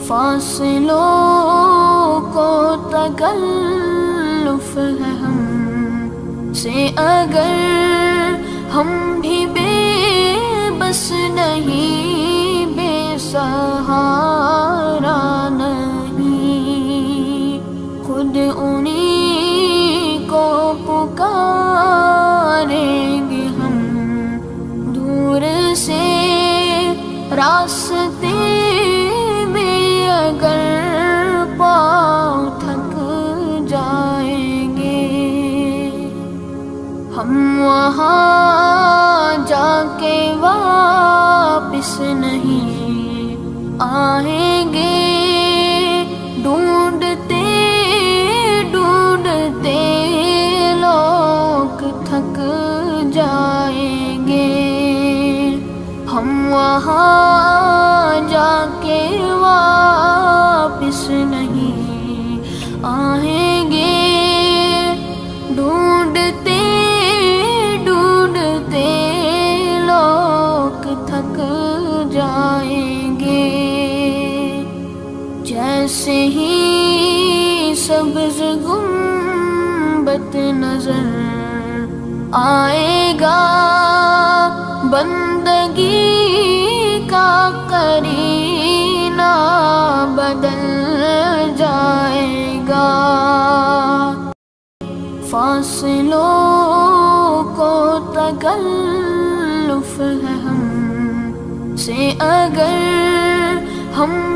فاصلوں کو تکلف ہے ہم سے اگر ہم بھی بے بس نہیں، بے سہارا نہیں، خود انہی کو پکاریں گے ہم دور سے راستے میں اگر پاؤں تھک جائیں گے، ہم وہاں جا کے واپس نہیں آئیں گے، ڈھونڈتے ڈھونڈتے لوگ تھک جائیں گے، ہم وہاں جا کے واپس نہیں آئیں گے، ڈھونڈتے ڈھونڈتے لوگ تھک جائیں گے، جیسے ہی سبز گنبد نظر آئے گا، بندگی کا قرینہ بدل جائے گا، فاصلوں کو تکلف ہے ہم سے اگر ہم